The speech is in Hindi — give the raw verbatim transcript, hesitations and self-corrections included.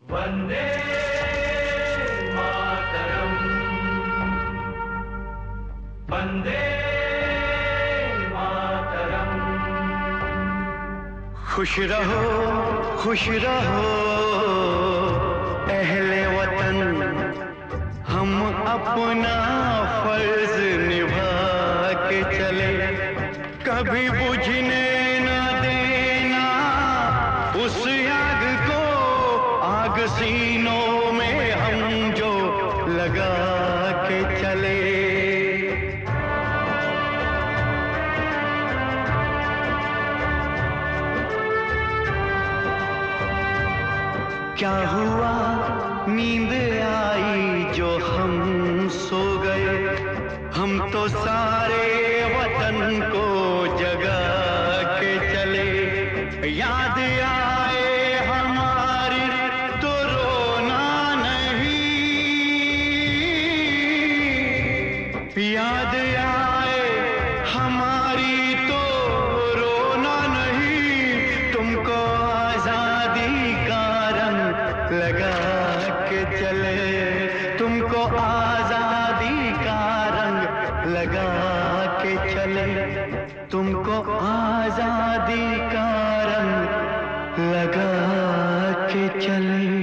वंदे मातरम, वंदे मातरम। खुश रहो खुश रहो अहले वतन, हम अपना फर्ज निभा के चले, कभी बुझने न देना उस आग को, आग सीनों में हम जो लगा के चले। क्या हुआ नींद आई जो हम सो गए, हम तो सारे वतन को जगा के चले। याद आए हमारी तो रोना नहीं, याद आए हमारी तो रोना नहीं, तुमको आजादी का रंग लगा के चले, तुमको आजादी का रंग लगा के चले, तुमको आजादी का रंग लगा के चले।